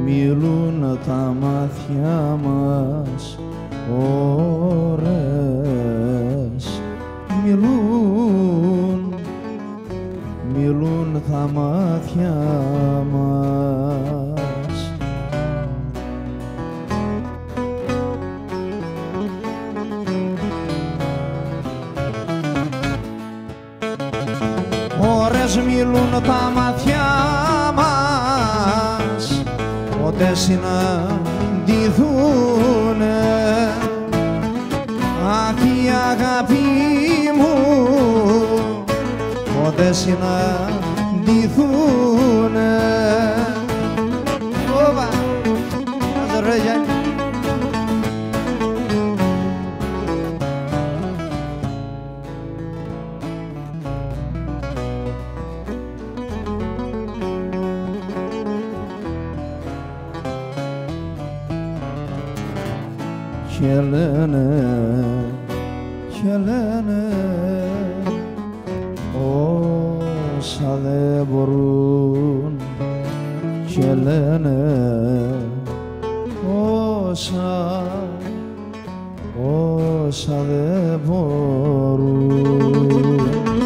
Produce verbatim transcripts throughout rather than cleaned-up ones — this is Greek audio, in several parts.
μιλούν τα μάτια μας ώρες, μιλούν, μιλούν τα μάτια μας. Ώρες μιλούν τα μάτια μας, ποτέ συναντηθούνε. Αχ, η αγάπη μου, ποτέ συναντηθούνε. Ωπα, ας ρε Γιάννη. Και λένε, και λένε όσα δεν μπορούν, και λένε όσα, όσα δεν μπορούν.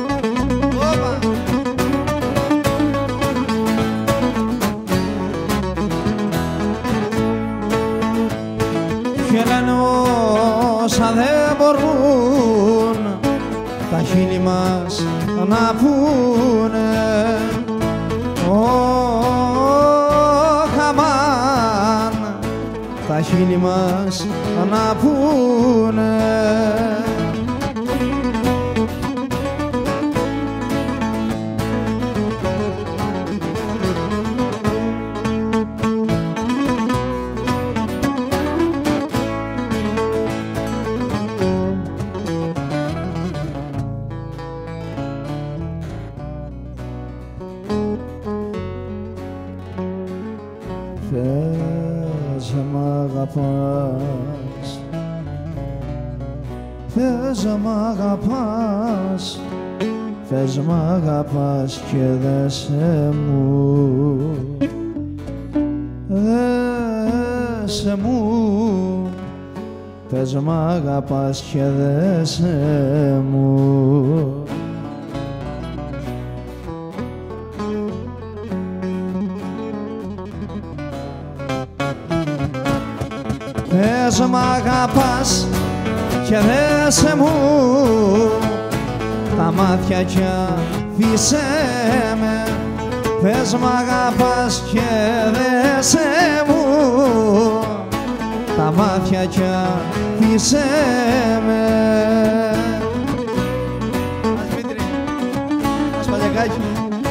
Και λένε όσα δεν μπορούν τα χείλη μας να πούνε. Ωχ, αμάν, τα χείλη μας να πούνε. Πες μ' αγαπάς, πες μ' αγαπάς, πες μ' αγαπάς και δέσε μου, δέσε μου, πες μ' αγαπάς και δέσε μου. Πες μ' αγαπάς και δέσε μου τα μάτια κι αφήσέ με. Πες μ' αγαπάς και δέσε μου τα μάτια κι αφήσέ με. Ας Μήτρη, ας Παλιακάκι.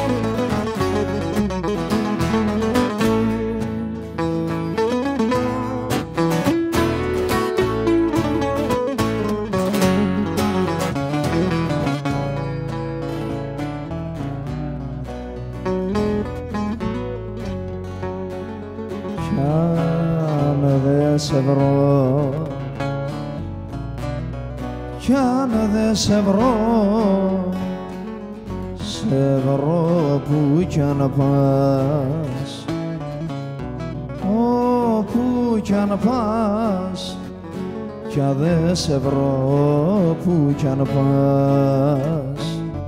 Κι αν δε σε βρω, κι αν δε σε βρω, σε βρω που κι αν πας, όπου κι αν πας, κι αν δε σε βρω που κι αν πας.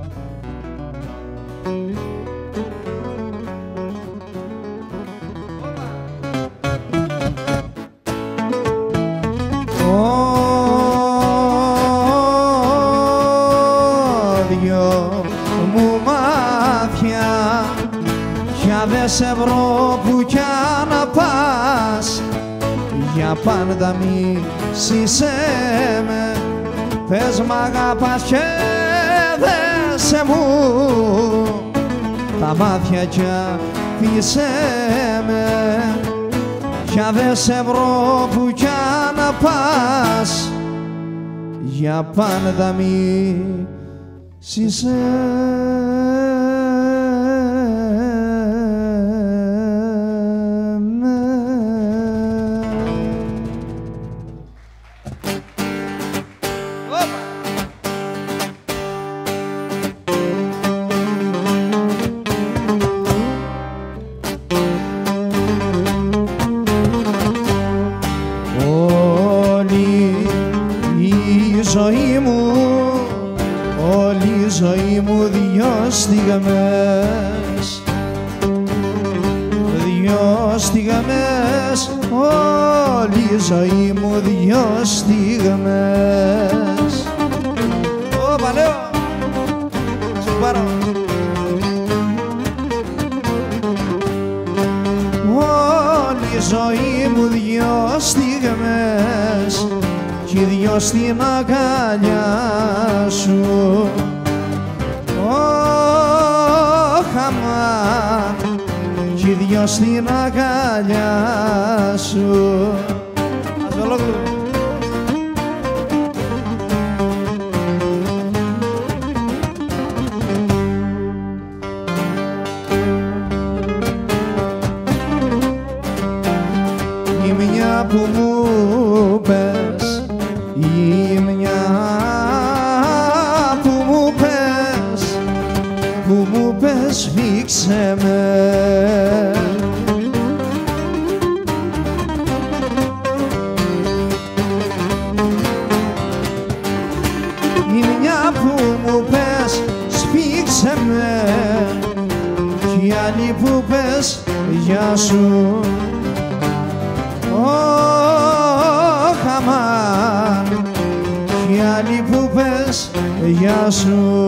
Μου μάτια κι αν δε σε βρω που κι αν πας, για πάντα μη σύσαι με. Πες μ' αγαπάς και δέσε μου τα μάτια κι αφήσέ με. Κι αν δε σε βρω που κι αν πας, για πάντα μη σύσαι με. στιγμές, όλη η ζωή μου δυο στιγμές. Ω, παλαιό, σου πάρω. Όλη η ζωή μου δυο στιγμές κι οι δυο στην αγκαλιά σου. Ωχ, αμάν, κι οι δυο στην αγκαλιά σου. Ας ολόκληρο. Η μια που μου πες, η μια που μου πες, που μου πες φίξε με. Η μια που μου πες σφίξε με, κι η άλλη που πες γεια σου. Ωχ, αμάν, κι η άλλη που πες γεια σου.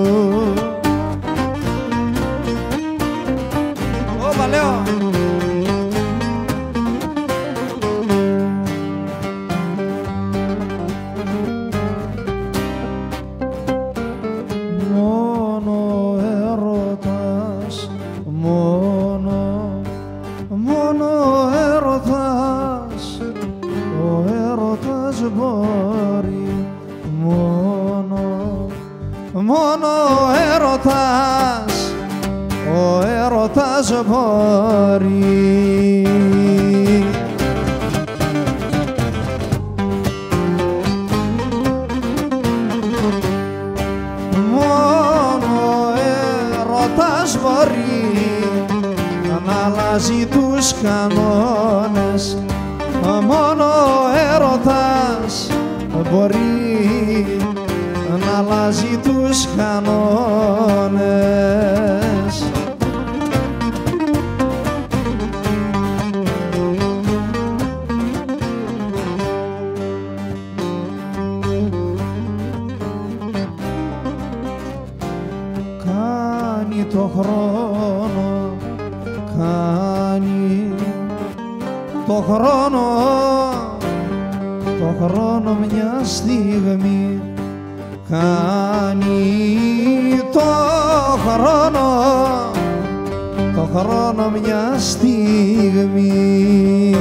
Ω, παλαιό. Μόνο έρωτας, μόνο, μόνο έρωτας, ο έρωτας μπορεί, μόνο, μόνο έρωτας, ο έρωτας μπορεί. Μόνο έρωτας μπορεί να αλλάζει τους κανόνες, μόνο έρωτας μπορεί να αλλάζει τους κανόνες. Κάνει το χρόνο, κάνει το χρόνο, το χρόνο μια στιγμή, κάνει το χρόνο, το χρόνο μια στιγμή.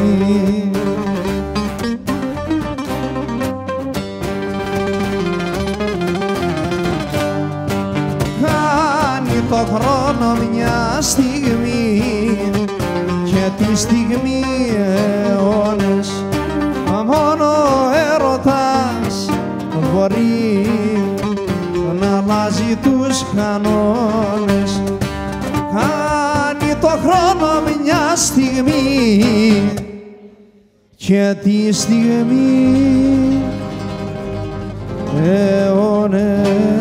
Κάνει το χρόνο μια στιγμή και τη στιγμή αιώνες, μόνο έρωτας μπορεί να αλλάζει τους κανόνες. Κάνει το χρόνο μια στιγμή και τη στιγμή αιώνες.